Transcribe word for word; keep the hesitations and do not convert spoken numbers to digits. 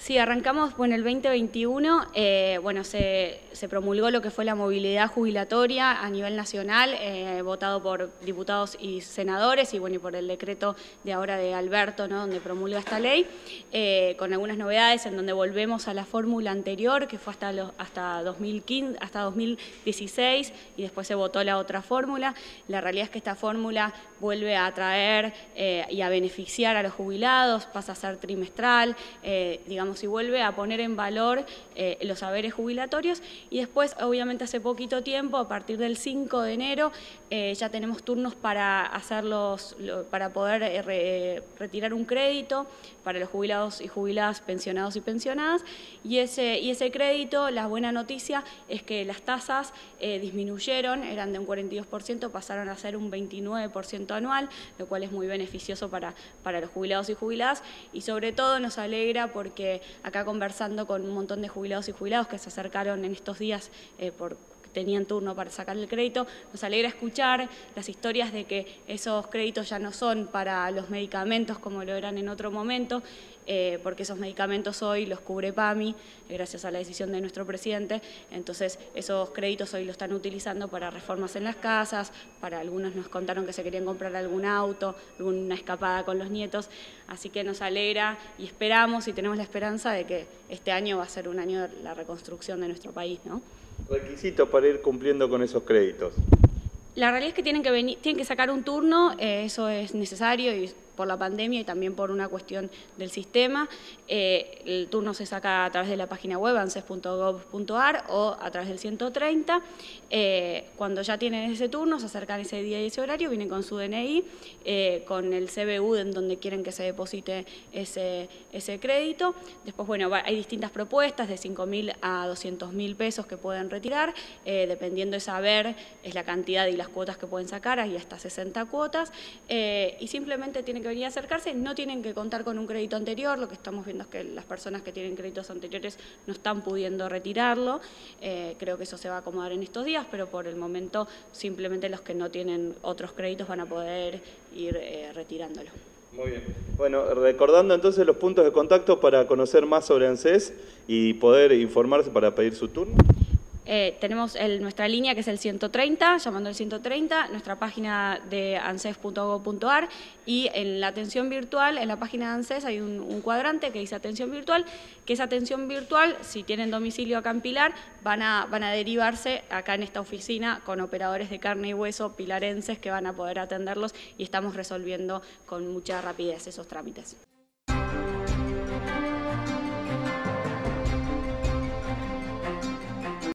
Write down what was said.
Sí, arrancamos, bueno, el veinte veintiuno, eh, bueno, se, se promulgó lo que fue la movilidad jubilatoria a nivel nacional, eh, votado por diputados y senadores, y bueno, y por el decreto de ahora de Alberto, ¿no?, donde promulga esta ley, eh, con algunas novedades en donde volvemos a la fórmula anterior, que fue hasta, los, hasta, dos mil quince, hasta dos mil dieciséis, y después se votó la otra fórmula. La realidad es que esta fórmula vuelve a atraer eh, y a beneficiar a los jubilados, pasa a ser trimestral, eh, digamos, y vuelve a poner en valor eh, los haberes jubilatorios. Y después, obviamente, hace poquito tiempo, a partir del cinco de enero, eh, ya tenemos turnos para hacerlos, para poder eh, re, retirar un crédito para los jubilados y jubiladas, pensionados y pensionadas, y ese, y ese crédito, la buena noticia es que las tasas eh, disminuyeron, eran de un cuarenta y dos por ciento, pasaron a ser un veintinueve por ciento anual, lo cual es muy beneficioso para, para los jubilados y jubiladas, y sobre todo nos alegra porque acá conversando con un montón de jubilados y jubilados que se acercaron en estos días eh, por tenían turno para sacar el crédito, nos alegra escuchar las historias de que esos créditos ya no son para los medicamentos como lo eran en otro momento, eh, porque esos medicamentos hoy los cubre PAMI, eh, gracias a la decisión de nuestro presidente. Entonces esos créditos hoy lo están utilizando para reformas en las casas, para algunos nos contaron que se querían comprar algún auto, alguna escapada con los nietos, así que nos alegra y esperamos y tenemos la esperanza de que este año va a ser un año de la reconstrucción de nuestro país, ¿no? Requisitos para ir cumpliendo con esos créditos. La realidad es que tienen que, venir, tienen que sacar un turno, eh, eso es necesario y por la pandemia y también por una cuestión del sistema. Eh, el turno se saca a través de la página web anses punto gov punto ar o a través del ciento treinta. Eh, cuando ya tienen ese turno, se acercan ese día y ese horario, vienen con su D N I, eh, con el C B U en donde quieren que se deposite ese, ese crédito. Después, bueno, hay distintas propuestas de cinco mil a doscientos mil pesos que pueden retirar, eh, dependiendo de saber, es la cantidad y las cuotas que pueden sacar, hay hasta sesenta cuotas, eh, y simplemente tienen que venir a acercarse, no tienen que contar con un crédito anterior. Lo que estamos viendo es que las personas que tienen créditos anteriores no están pudiendo retirarlo, eh, creo que eso se va a acomodar en estos días, pero por el momento simplemente los que no tienen otros créditos van a poder ir eh, retirándolo. Muy bien. Bueno, recordando entonces los puntos de contacto para conocer más sobre ANSES y poder informarse para pedir su turno. Eh, tenemos el, nuestra línea que es el ciento treinta, llamando al ciento treinta, nuestra página de anses punto gov punto ar, y en la atención virtual, en la página de ANSES hay un, un cuadrante que dice atención virtual, que esa atención virtual, si tienen domicilio acá en Pilar, van a, van a derivarse acá en esta oficina con operadores de carne y hueso pilarenses que van a poder atenderlos y estamos resolviendo con mucha rapidez esos trámites.